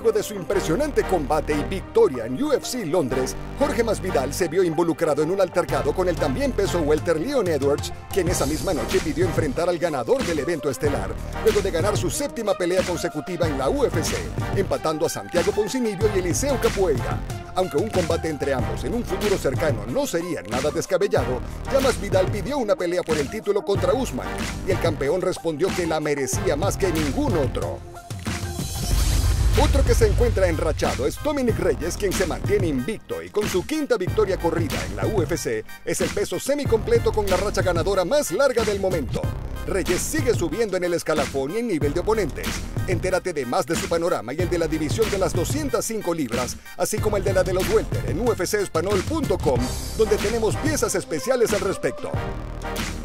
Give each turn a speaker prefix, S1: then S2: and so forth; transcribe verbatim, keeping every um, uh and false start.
S1: Luego de su impresionante combate y victoria en U F C Londres, Jorge Masvidal se vio involucrado en un altercado con el también peso welter Leon Edwards, quien esa misma noche pidió enfrentar al ganador del evento estelar, luego de ganar su séptima pelea consecutiva en la U F C, empatando a Santiago Ponzinibbio y Eliseo Capoeira. Aunque un combate entre ambos en un futuro cercano no sería nada descabellado, ya Masvidal pidió una pelea por el título contra Usman, y el campeón respondió que la merecía más que ningún otro. Otro que se encuentra enrachado es Dominick Reyes, quien se mantiene invicto y con su quinta victoria corrida en la U F C es el peso semicompleto con la racha ganadora más larga del momento. Reyes sigue subiendo en el escalafón y en nivel de oponentes. Entérate de más de su panorama y el de la división de las doscientas cinco libras, así como el de la de los welter en U F C espanol punto com, donde tenemos piezas especiales al respecto.